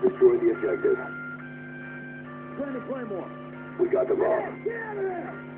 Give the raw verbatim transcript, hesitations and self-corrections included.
Destroy the objective. Planning Claymore. We got them all. Get out of there!